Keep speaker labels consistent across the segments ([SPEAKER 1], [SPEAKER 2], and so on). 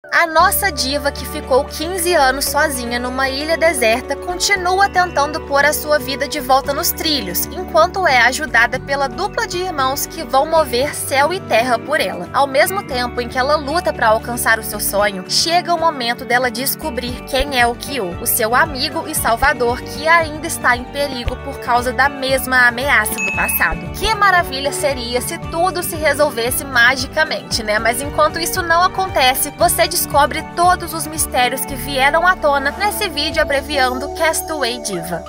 [SPEAKER 1] A nossa diva, que ficou 15 anos sozinha numa ilha deserta, continua tentando pôr a sua vida de volta nos trilhos, enquanto é ajudada pela dupla de irmãos que vão mover céu e terra por ela. Ao mesmo tempo em que ela luta para alcançar o seu sonho, chega o momento dela descobrir quem é o Kyo, o seu amigo e salvador que ainda está em perigo por causa da mesma ameaça do passado. Que maravilha seria se tudo se resolvesse magicamente, né? Mas enquanto isso não acontece, você descobre todos os mistérios que vieram à tona nesse vídeo abreviando Castaway Diva.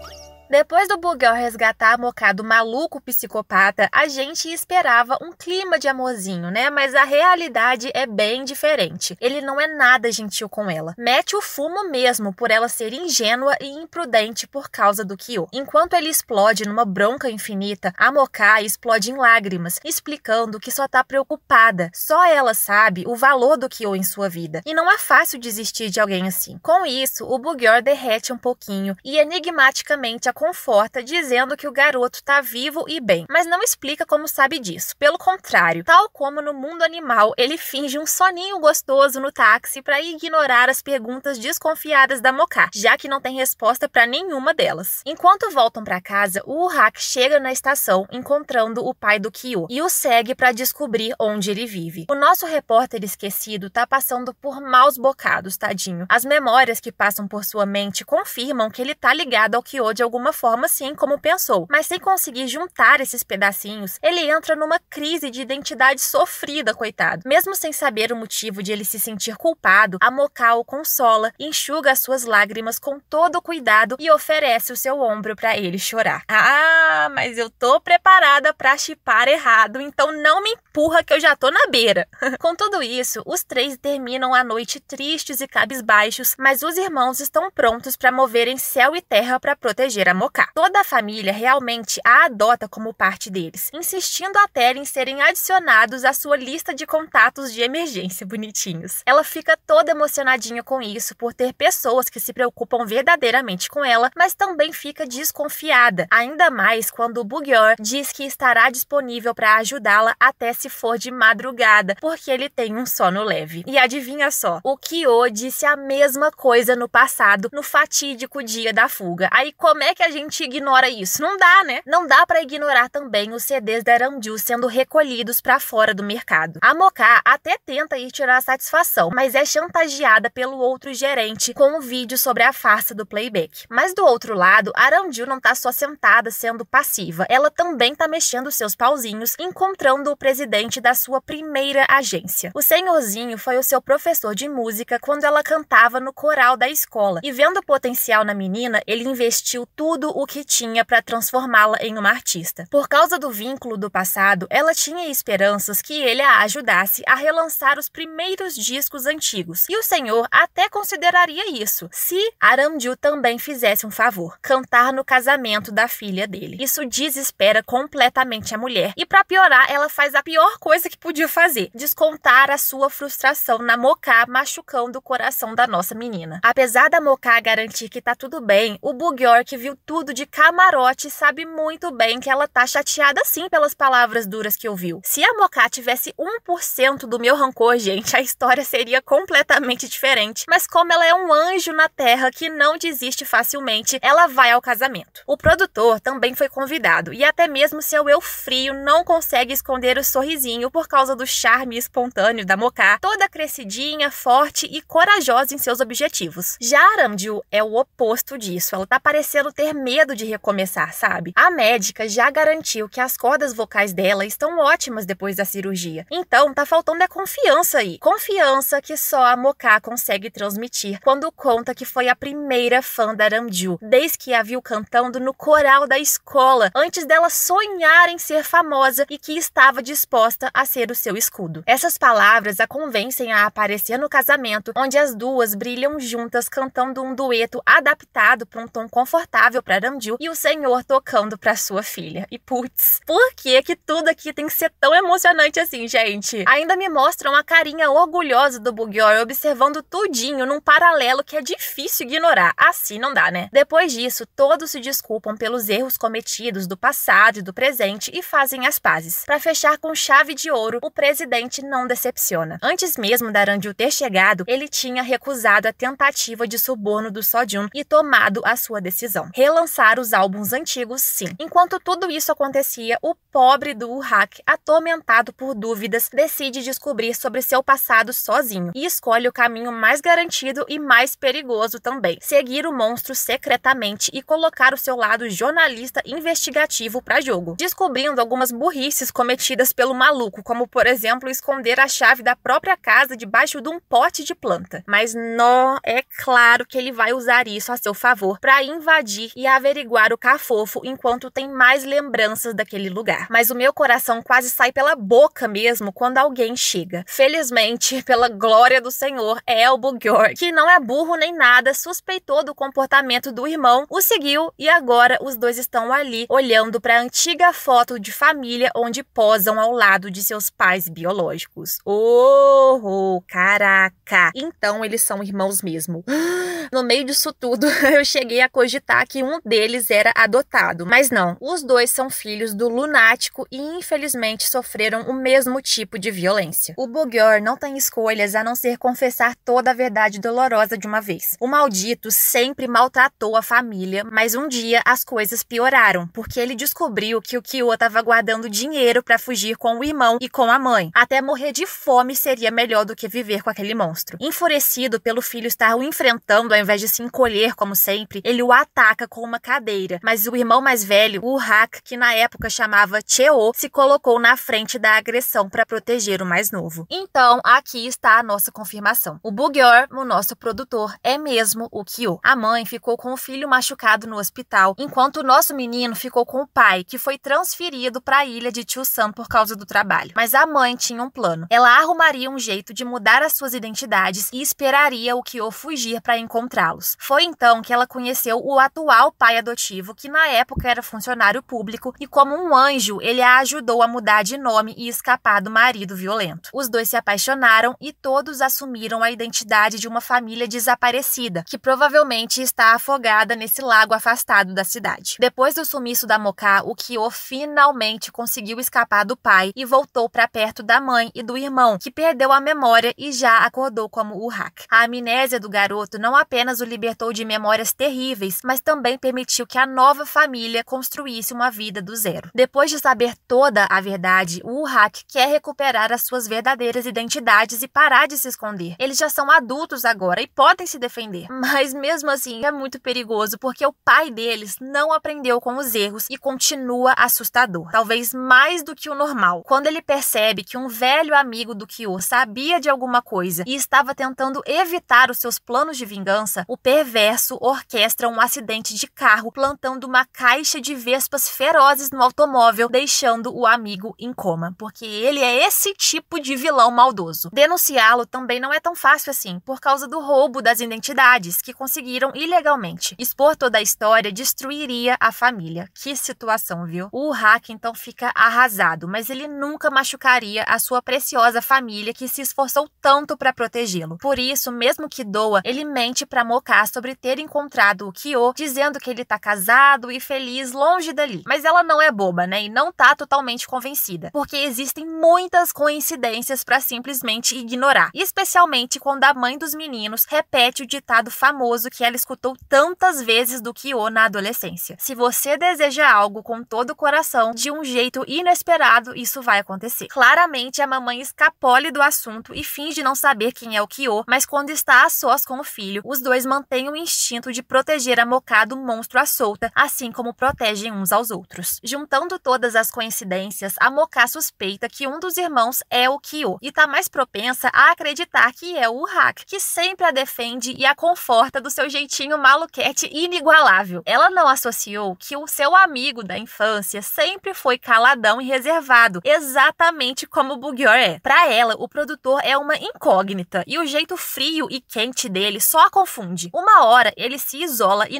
[SPEAKER 1] Depois do Bugor resgatar a Moká do maluco psicopata, a gente esperava um clima de amorzinho, né? Mas a realidade é bem diferente. Ele não é nada gentil com ela. Mete o fumo mesmo por ela ser ingênua e imprudente por causa do Kyo. Enquanto ele explode numa bronca infinita, a Moká explode em lágrimas, explicando que só tá preocupada. Só ela sabe o valor do Kyo em sua vida. E não é fácil desistir de alguém assim. Com isso, o Bugor derrete um pouquinho e enigmaticamente a conforta, dizendo que o garoto tá vivo e bem, mas não explica como sabe disso. Pelo contrário, tal como no mundo animal, ele finge um soninho gostoso no táxi para ignorar as perguntas desconfiadas da Moká, já que não tem resposta para nenhuma delas. Enquanto voltam para casa, o Urrak chega na estação, encontrando o pai do Kyo, e o segue para descobrir onde ele vive. O nosso repórter esquecido tá passando por maus bocados, tadinho. As memórias que passam por sua mente confirmam que ele tá ligado ao Kyo de alguma forma, assim como pensou, mas sem conseguir juntar esses pedacinhos, ele entra numa crise de identidade sofrida, coitado. Mesmo sem saber o motivo de ele se sentir culpado, a Moká o consola, enxuga as suas lágrimas com todo o cuidado e oferece o seu ombro para ele chorar. Ah, mas eu tô preparada para chipar errado, então não me empurra que eu já tô na beira. Com tudo isso, os três terminam a noite tristes e cabisbaixos, mas os irmãos estão prontos para moverem céu e terra para proteger a Moká. Toda a família realmente a adota como parte deles, insistindo até em serem adicionados à sua lista de contatos de emergência bonitinhos. Ela fica toda emocionadinha com isso por ter pessoas que se preocupam verdadeiramente com ela, mas também fica desconfiada, ainda mais quando o Bugor diz que estará disponível para ajudá-la até se for de madrugada, porque ele tem um sono leve. E adivinha só, o Kyo disse a mesma coisa no passado, no fatídico dia da fuga. Aí como é que a gente ignora isso? Não dá, né? Não dá pra ignorar também os CDs da Aramju sendo recolhidos pra fora do mercado. A Moká até tenta ir tirar satisfação, mas é chantageada pelo outro gerente com um vídeo sobre a farsa do playback. Mas do outro lado, a Aramju não tá só sentada sendo passiva, ela também tá mexendo seus pauzinhos, encontrando o presidente da sua primeira agência. O senhorzinho foi o seu professor de música quando ela cantava no coral da escola, e vendo o potencial na menina, ele investiu tudo o que tinha para transformá-la em uma artista. Por causa do vínculo do passado, ela tinha esperanças que ele a ajudasse a relançar os primeiros discos antigos. E o senhor até consideraria isso, se Aramju também fizesse um favor, cantar no casamento da filha dele. Isso desespera completamente a mulher. E para piorar, ela faz a pior coisa que podia fazer, descontar a sua frustração na Moká, machucando o coração da nossa menina. Apesar da Moká garantir que tá tudo bem, o Bugor, que viu tudo de camarote, sabe muito bem que ela tá chateada sim pelas palavras duras que ouviu. Se a Moká tivesse 1% do meu rancor, gente, a história seria completamente diferente. Mas como ela é um anjo na terra que não desiste facilmente, ela vai ao casamento. O produtor também foi convidado, e até mesmo seu eu frio não consegue esconder o sorrisinho por causa do charme espontâneo da Moká, toda crescidinha, forte e corajosa em seus objetivos. Já a Aramju é o oposto disso, ela tá parecendo ter medo de recomeçar, sabe? A médica já garantiu que as cordas vocais dela estão ótimas depois da cirurgia. Então, tá faltando confiança aí. Confiança que só a Moká consegue transmitir quando conta que foi a primeira fã da Aramju, desde que a viu cantando no coral da escola, antes dela sonhar em ser famosa e que estava disposta a ser o seu escudo. Essas palavras a convencem a aparecer no casamento, onde as duas brilham juntas cantando um dueto adaptado para um tom confortável disponível para Namju e o senhor tocando para sua filha. E putz, por que tudo aqui tem que ser tão emocionante assim, gente? Ainda me mostram a carinha orgulhosa do Bugyor observando tudinho num paralelo que é difícil ignorar. Assim não dá, né? Depois disso, todos se desculpam pelos erros cometidos do passado e do presente e fazem as pazes. Para fechar com chave de ouro, o presidente não decepciona. Antes mesmo da Ranju ter chegado, ele tinha recusado a tentativa de suborno do Sojun e tomado a sua decisão. Relançar os álbuns antigos, sim. Enquanto tudo isso acontecia, o pobre do Urrak, atormentado por dúvidas, decide descobrir sobre seu passado sozinho e escolhe o caminho mais garantido e mais perigoso também: seguir o monstro secretamente e colocar o seu lado jornalista investigativo para jogo, descobrindo algumas burrices cometidas pelo maluco, como por exemplo esconder a chave da própria casa debaixo de um pote de planta. Mas não, é claro que ele vai usar isso a seu favor para invadir e averiguar o cafofo enquanto tem mais lembranças daquele lugar. Mas o meu coração quase sai pela boca mesmo quando alguém chega. Felizmente, pela glória do Senhor, é o Bugyor, que não é burro nem nada, suspeitou do comportamento do irmão, o seguiu e agora os dois estão ali olhando para a antiga foto de família onde posam ao lado de seus pais biológicos. Oh, caraca! Então eles são irmãos mesmo. No meio disso tudo, eu cheguei a cogitar que um deles era adotado, mas não, os dois são filhos do lunático e infelizmente sofreram o mesmo tipo de violência. O Bugyor não tem escolhas a não ser confessar toda a verdade dolorosa de uma vez. O maldito sempre maltratou a família, mas um dia as coisas pioraram, porque ele descobriu que o Kyo estava guardando dinheiro para fugir com o irmão e com a mãe. Até morrer de fome seria melhor do que viver com aquele monstro. Enfurecido pelo filho estar o enfrentando ao invés de se encolher como sempre, ele o ataca com uma cadeira, mas o irmão mais velho, o Urrak, que na época chamava Cheo, se colocou na frente da agressão para proteger o mais novo. Então, aqui está a nossa confirmação. O Bugyor, o nosso produtor, é mesmo o Kyo. A mãe ficou com o filho machucado no hospital, enquanto o nosso menino ficou com o pai, que foi transferido para a ilha de Chusan por causa do trabalho. Mas a mãe tinha um plano. Ela arrumaria um jeito de mudar as suas identidades e esperaria o Kyo fugir para encontrá-los. Foi então que ela conheceu o atual pai adotivo, que na época era funcionário público, e como um anjo, ele a ajudou a mudar de nome e escapar do marido violento. Os dois se apaixonaram e todos assumiram a identidade de uma família desaparecida, que provavelmente está afogada nesse lago afastado da cidade. Depois do sumiço da Moka, o Kyo finalmente conseguiu escapar do pai e voltou para perto da mãe e do irmão, que perdeu a memória e já acordou como Urrak. A amnésia do garoto não apenas o libertou de memórias terríveis, mas também permitiu que a nova família construísse uma vida do zero. Depois de saber toda a verdade, o Urrak quer recuperar as suas verdadeiras identidades e parar de se esconder. Eles já são adultos agora e podem se defender. Mas mesmo assim é muito perigoso porque o pai deles não aprendeu com os erros e continua assustador. Talvez mais do que o normal. Quando ele percebe que um velho amigo do Kyo sabia de alguma coisa e estava tentando evitar os seus planos de vingança, o perverso orquestra um acidente de carro plantando uma caixa de vespas ferozes no automóvel, deixando o amigo em coma, porque ele é esse tipo de vilão maldoso. Denunciá-lo também não é tão fácil assim, por causa do roubo das identidades que conseguiram ilegalmente. Expor toda a história destruiria a família. Que situação, viu? O Urrak então fica arrasado, mas ele nunca machucaria a sua preciosa família que se esforçou tanto para protegê-lo. Por isso, mesmo que doa, ele mente para Moka sobre ter encontrado o Kyo, dizendo que ele tá casado e feliz longe dali. Mas ela não é boba, né? E não tá totalmente convencida, porque existem muitas coincidências para simplesmente ignorar, especialmente quando a mãe dos meninos repete o ditado famoso que ela escutou tantas vezes do Kyo na adolescência: se você deseja algo com todo o coração, de um jeito inesperado, isso vai acontecer. Claramente, a mamãe escapole do assunto e finge não saber quem é o Kyo, mas quando está a sós com o filho, os dois mantêm o instinto de proteger a Moka do monstro à solta, assim como protegem uns aos outros. Juntando todas as coincidências, a Moka suspeita que um dos irmãos é o Kyo e tá mais propensa a acreditar que é o Urrak, que sempre a defende e a conforta do seu jeitinho maluquete inigualável. Ela não associou que o seu amigo da infância sempre foi caladão e reservado, exatamente como o Bugyor é. Pra ela, o produtor é uma incógnita e o jeito frio e quente dele só a confunde. Uma hora ele se isola e não move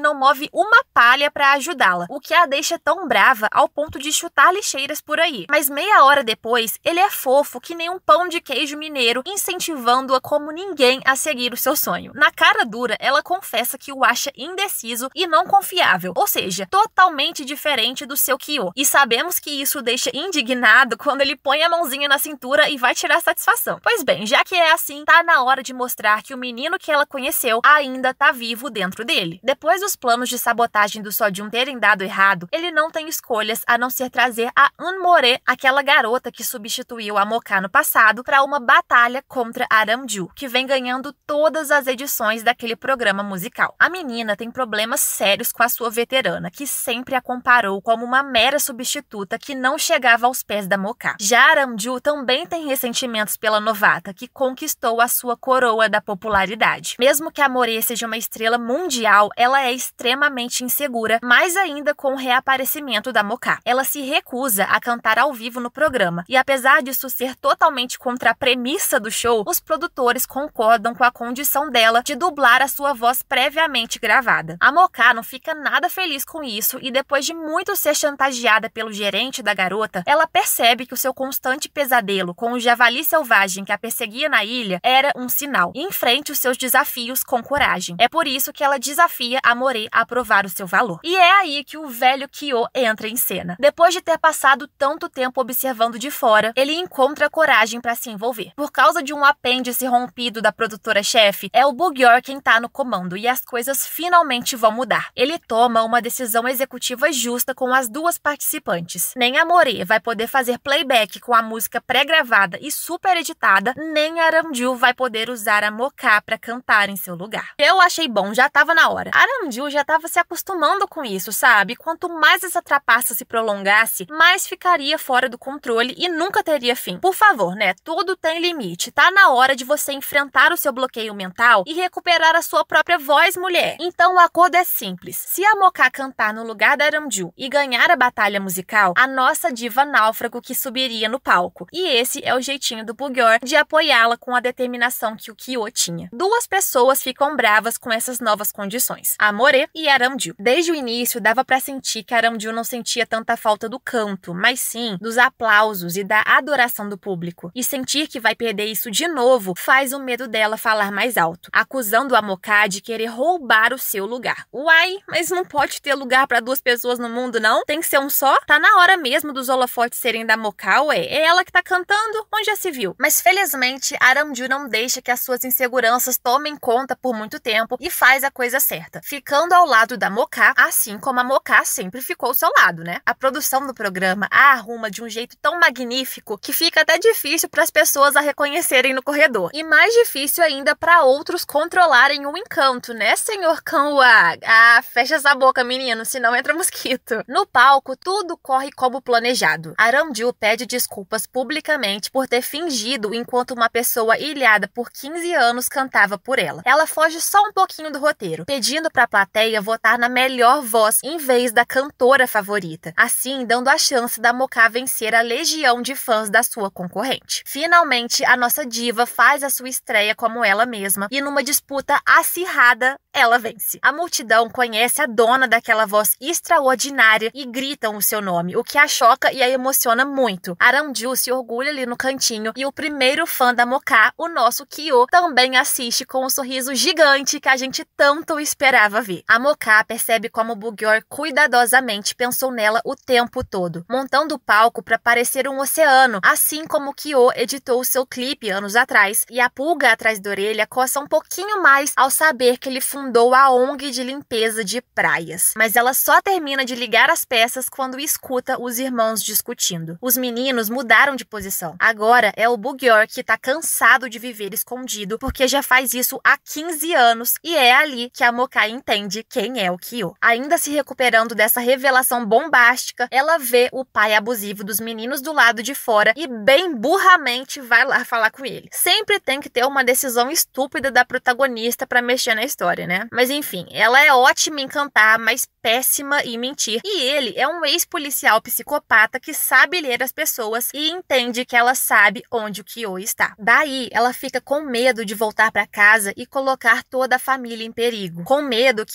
[SPEAKER 1] uma palha para ajudá-la, o que a deixa tão brava ao ponto de chutar lixeiras por aí. Mas meia hora depois, ele é fofo que nem um pão de queijo mineiro, incentivando-a como ninguém a seguir o seu sonho. Na cara dura, ela confessa que o acha indeciso e não confiável, ou seja, totalmente diferente do seu Kyo. E sabemos que isso deixa indignado quando ele põe a mãozinha na cintura e vai tirar satisfação. Pois bem, já que é assim, tá na hora de mostrar que o menino que ela conheceu ainda tá vivo dentro dele. Depois dos planos de sabotagem do Sojun terem dado errado, ele não tem escolhas a não ser trazer a Eunmore, aquela garota que substituiu a Moka no passado, para uma batalha contra a Aramju, que vem ganhando todas as edições daquele programa musical. A menina tem problemas sérios com a sua veterana, que sempre a comparou como uma mera substituta que não chegava aos pés da Moka. Já a Aramju também tem ressentimentos pela novata, que conquistou a sua coroa da popularidade. Mesmo que a More seja uma estrela mundial, ela é extremamente insegura, mais ainda com o reaparecimento da Moka. Ela se recusa a cantar ao vivo no programa, e apesar disso ser totalmente contra a premissa do show, os produtores concordam com a condição dela de dublar a sua voz previamente gravada. A Moka não fica nada feliz com isso, e depois de muito ser chantageada pelo gerente da garota, ela percebe que o seu constante pesadelo com o javali selvagem que a perseguia na ilha era um sinal, e enfrente os seus desafios com coragem. É por isso que ela desafia a More a provar o seu valor. E é aí que o velho Kyo entra em cena. Depois de ter passado tanto tempo observando de fora, ele encontra coragem para se envolver. Por causa de um apêndice rompido da produtora-chefe, é o Bugyor quem tá no comando, e as coisas finalmente vão mudar. Ele toma uma decisão executiva justa com as duas participantes. Nem a More vai poder fazer playback com a música pré-gravada e super editada, nem a Aramju vai poder usar a Moka para cantar em seu lugar. Eu achei bom, já tava na hora. A Aramju já tava se acostumando com isso, sabe? Quanto mais essa trapaça se prolongasse, mais ficaria fora do controle e nunca teria fim. Por favor, né? Tudo tem limite. Tá na hora de você enfrentar o seu bloqueio mental e recuperar a sua própria voz, mulher. Então o acordo é simples. Se a Moka cantar no lugar da Aramju e ganhar a batalha musical, a nossa diva náufrago que subiria no palco. E esse é o jeitinho do Bugyor de apoiá-la com a determinação que o Kyo tinha. Duas pessoas ficam bravas com essas novas condições, a More e a Aramju. Desde o início, dava pra sentir que a Aramju não sentia tanta falta do canto, mas sim dos aplausos e da adoração do público. E sentir que vai perder isso de novo faz o medo dela falar mais alto, acusando a Moka de querer roubar o seu lugar. Uai, mas não pode ter lugar pra duas pessoas no mundo, não? Tem que ser um só? Tá na hora mesmo dos holofotes serem da Moka, ué? É ela que tá cantando? Onde já se viu? Mas felizmente, a Aramju não deixa que as suas inseguranças tomem conta por muito tempo e faz a coisa certa, ficando ao lado da Moka, assim como a Moka sempre ficou ao seu lado, né? A produção do programa a arruma de um jeito tão magnífico que fica até difícil para as pessoas a reconhecerem no corredor. E mais difícil ainda para outros controlarem o encanto, né, senhor Kanwa? Ah, fecha essa boca, menino, senão entra mosquito. No palco, tudo corre como planejado. Aramju pede desculpas publicamente por ter fingido enquanto uma pessoa ilhada por 15 anos cantava por ela. Ela foge só um pouquinho do roteiro, pedindo para a plateia votar na melhor voz em vez da cantora favorita, assim dando a chance da Moka vencer a legião de fãs da sua concorrente. Finalmente, a nossa diva faz a sua estreia como ela mesma e numa disputa acirrada, ela vence. A multidão conhece a dona daquela voz extraordinária e gritam o seu nome, o que a choca e a emociona muito. Aramju se orgulha ali no cantinho e o primeiro fã da Moka, o nosso Kyo, também assiste com um sorriso gigante que a gente tanto esperava ver. A Moka percebe como Bugyor cuidadosamente pensou nela o tempo todo, montando o palco para parecer um oceano, assim como Kyo editou o seu clipe anos atrás, e a pulga atrás da orelha coça um pouquinho mais ao saber que ele fundou a ONG de limpeza de praias. Mas ela só termina de ligar as peças quando escuta os irmãos discutindo. Os meninos mudaram de posição. Agora é o Bugyor que tá cansado de viver escondido, porque já faz isso há 15 anos, e é ali que a Moka entende quem é o Kyo. Ainda se recuperando dessa revelação bombástica, ela vê o pai abusivo dos meninos do lado de fora e bem burramente vai lá falar com ele. Sempre tem que ter uma decisão estúpida da protagonista pra mexer na história, né? Mas enfim, ela é ótima em cantar, mas péssima em mentir. E ele é um ex-policial psicopata que sabe ler as pessoas e entende que ela sabe onde o Kyo está. Daí, ela fica com medo de voltar pra casa e colocar toda a família em perigo. Com medo que o egoísmo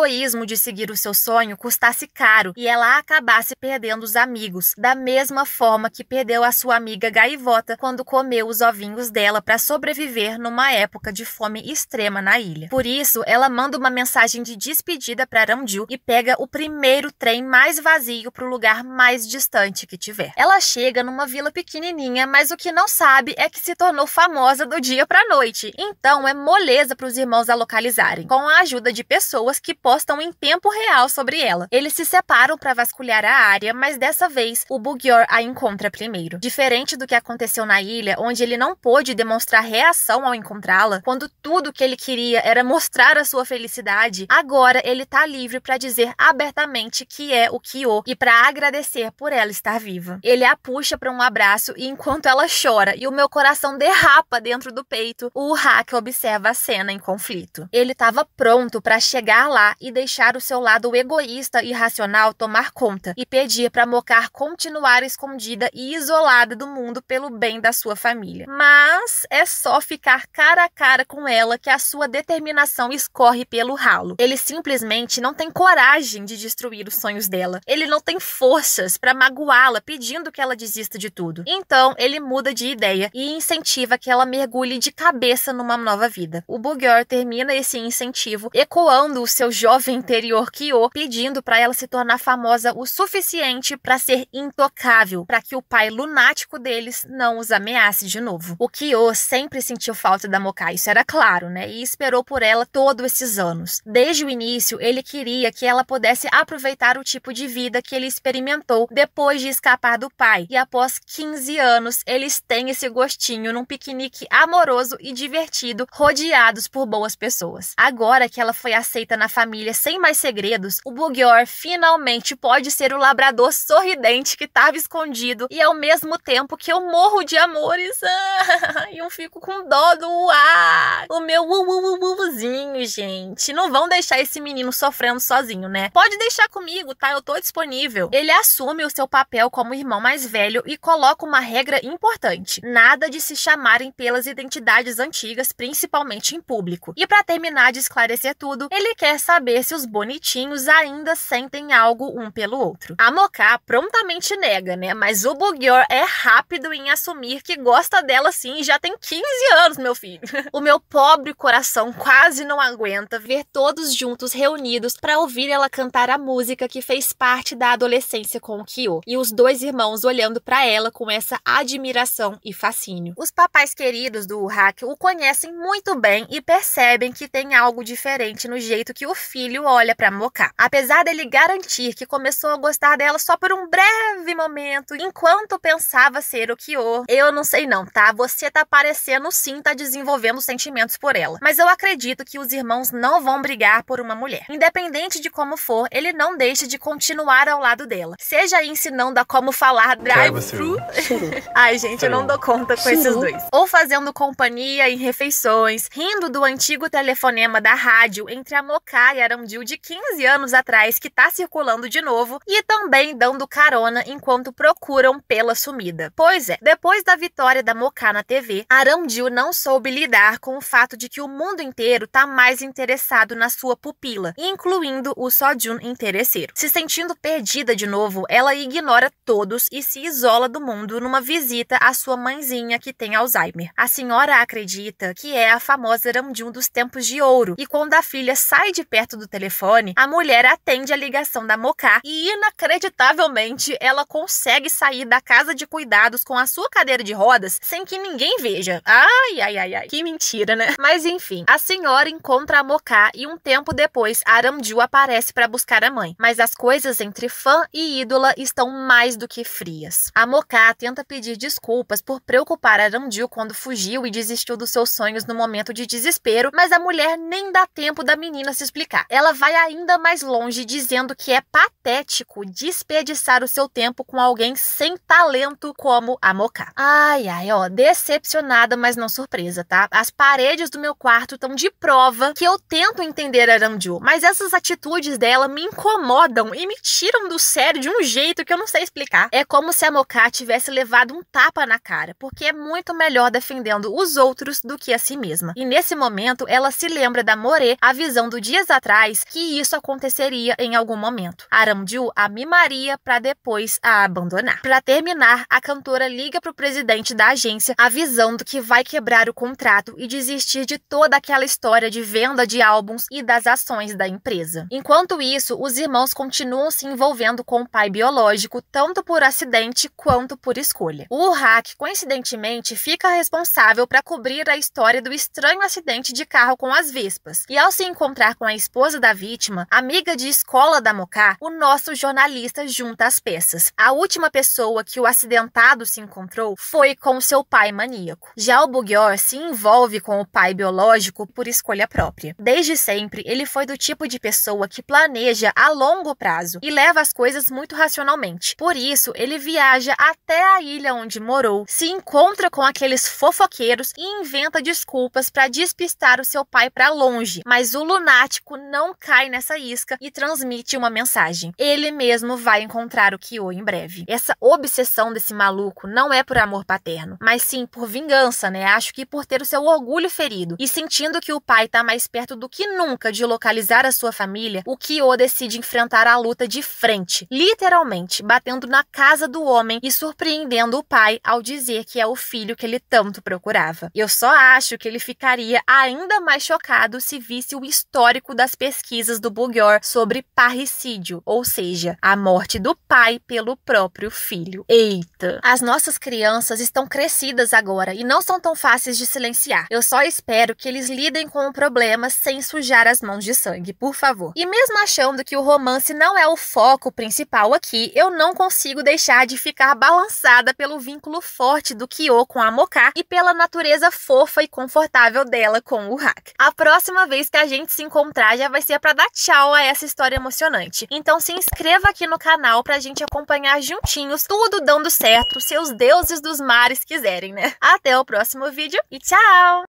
[SPEAKER 1] egoísmo de seguir o seu sonho custasse caro e ela acabasse perdendo os amigos, da mesma forma que perdeu a sua amiga gaivota quando comeu os ovinhos dela para sobreviver numa época de fome extrema na ilha. Por isso, ela manda uma mensagem de despedida para Aramdil e pega o primeiro trem mais vazio para o lugar mais distante que tiver. Ela chega numa vila pequenininha, mas o que não sabe é que se tornou famosa do dia para noite. Então é moleza para os irmãos a localizarem, com a ajuda de pessoas que postam em tempo real sobre ela. Eles se separam para vasculhar a área, mas dessa vez o Bugior a encontra primeiro. Diferente do que aconteceu na ilha, onde ele não pôde demonstrar reação ao encontrá-la, quando tudo que ele queria era mostrar a sua felicidade, agora ele tá livre para dizer abertamente que é o Kyo e para agradecer por ela estar viva. Ele a puxa para um abraço e enquanto ela chora e o meu coração derrapa dentro do peito, o Urraka observa a cena em conflito. Ele estava pronto para chegar lá e deixar o seu lado egoísta e racional tomar conta e pedir para Mokar continuar escondida e isolada do mundo pelo bem da sua família. Mas é só ficar cara a cara com ela que a sua determinação escorre pelo ralo. Ele simplesmente não tem coragem de destruir os sonhos dela. Ele não tem forças para magoá-la pedindo que ela desista de tudo. Então ele muda de ideia e incentiva que ela mergulhe de cabeça numa nova vida. O Bugior termina esse incentivo ecoando o seu jovem interior Kyo, pedindo para ela se tornar famosa o suficiente para ser intocável, para que o pai lunático deles não os ameace de novo. O Kyo sempre sentiu falta da Mokka, isso era claro, né? E esperou por ela todos esses anos. Desde o início, ele queria que ela pudesse aproveitar o tipo de vida que ele experimentou depois de escapar do pai. E após 15 anos, eles têm esse gostinho num piquenique amoroso e divertido, rodeados por boas pessoas. Agora que ela foi aceita na família sem mais segredos, o Bugior finalmente pode ser o labrador sorridente que estava escondido e ao mesmo tempo que eu morro de amores, e eu fico com dó do o meu uzinho, gente. Não vão deixar esse menino sofrendo sozinho, né? Pode deixar comigo, tá? Eu tô disponível. Ele assume o seu papel como irmão mais velho e coloca uma regra importante: nada de se chamarem pelas identidades antigas, principalmente em público. E pra terminar de esclarecer tudo, ele quer saber se os bonitinhos ainda sentem algo um pelo outro. A Mokka prontamente nega, né? Mas o Bugior é rápido em assumir que gosta dela sim, já tem 15 anos, meu filho. O meu pobre coração quase não aguenta ver todos juntos reunidos para ouvir ela cantar a música que fez parte da adolescência com o Kyo, e os dois irmãos olhando para ela com essa admiração e fascínio. Os papais queridos do Urraka o conhecem muito bem e percebem que tem algo diferente no jeito que o filho olha para Mokka. Apesar dele garantir que começou a gostar dela só por um breve momento, enquanto pensava ser o Kyo, eu não sei não, tá? Você tá parecendo sim tá desenvolvendo sentimentos por ela. Mas eu acredito que os irmãos não vão brigar por uma mulher. Independente de como for, ele não deixa de continuar ao lado dela. Seja ensinando a como falar drive-thru. Ai, gente, eu não dou conta com esses dois. Ou fazendo companhia em refeições, rindo do antigo telefonema da rádio entre a Mokka e Aramdil de 15 anos atrás, que tá circulando de novo, e também dando carona enquanto procuram pela sumida. Pois é, depois da vitória da Mokka na TV, Aramdil não soube lidar com o fato de que o mundo inteiro tá mais interessado na sua pupila, incluindo o Sojun interesseiro. Se sentindo perdida de novo, ela ignora todos e se isola do mundo numa visita à sua mãezinha que tem Alzheimer. A senhora acredita que é a famosa Aramdil dos tempos de ouro, e quando a filha sai de perto do telefone, a mulher atende a ligação da Mokka e, inacreditavelmente, ela consegue sair da casa de cuidados com a sua cadeira de rodas sem que ninguém veja. Ai, ai, ai, ai. Que mentira, né? Mas enfim, a senhora encontra a Mokka e um tempo depois, Aramdil aparece para buscar a mãe. Mas as coisas entre fã e ídola estão mais do que frias. A Mokka tenta pedir desculpas por preocupar Aramdil quando fugiu e desistiu dos seus sonhos no momento de desespero, mas a mulher nem dá tempo da menina se explicar. Ela vai ainda mais longe, dizendo que é patético desperdiçar o seu tempo com alguém sem talento como a Mokka. Ai, ai, ó, decepcionada, mas não surpresa, tá? As paredes do meu quarto estão de prova que eu tento entender a Aramdil, mas essas atitudes dela me incomodam e me tiram do sério de um jeito que eu não sei explicar. É como se a Mokka tivesse levado um tapa na cara, porque é muito melhor defendendo os outros do que a si mesma. E nesse momento, ela se lembra da Morê, a visão do dias atrás, pais que isso aconteceria em algum momento. Aramju a mimaria para depois a abandonar. Para terminar, a cantora liga para o presidente da agência avisando que vai quebrar o contrato e desistir de toda aquela história de venda de álbuns e das ações da empresa. Enquanto isso, os irmãos continuam se envolvendo com o pai biológico, tanto por acidente quanto por escolha. O Urrak, coincidentemente, fica responsável para cobrir a história do estranho acidente de carro com as vespas. E ao se encontrar com a esposa da vítima, amiga de escola da Mocá, o nosso jornalista junta as peças. A última pessoa que o acidentado se encontrou foi com seu pai maníaco. Já o Bugior se envolve com o pai biológico por escolha própria. Desde sempre, ele foi do tipo de pessoa que planeja a longo prazo e leva as coisas muito racionalmente. Por isso, ele viaja até a ilha onde morou, se encontra com aqueles fofoqueiros e inventa desculpas para despistar o seu pai para longe. Mas o lunático não cai nessa isca e transmite uma mensagem. Ele mesmo vai encontrar o Kyo em breve. Essa obsessão desse maluco não é por amor paterno, mas sim por vingança, né? Acho que por ter o seu orgulho ferido e sentindo que o pai tá mais perto do que nunca de localizar a sua família, o Kyo decide enfrentar a luta de frente, literalmente, batendo na casa do homem e surpreendendo o pai ao dizer que é o filho que ele tanto procurava. Eu só acho que ele ficaria ainda mais chocado se visse o histórico das pesquisas do Bugior sobre parricídio, ou seja, a morte do pai pelo próprio filho. Eita! As nossas crianças estão crescidas agora e não são tão fáceis de silenciar. Eu só espero que eles lidem com o problema sem sujar as mãos de sangue, por favor. E mesmo achando que o romance não é o foco principal aqui, eu não consigo deixar de ficar balançada pelo vínculo forte do Kyo com a Mocá e pela natureza fofa e confortável dela com o Urrak. A próxima vez que a gente se encontrar já vai ser para dar tchau a essa história emocionante. Então se inscreva aqui no canal pra gente acompanhar juntinhos, tudo dando certo, se os deuses dos mares quiserem, né? Até o próximo vídeo e tchau!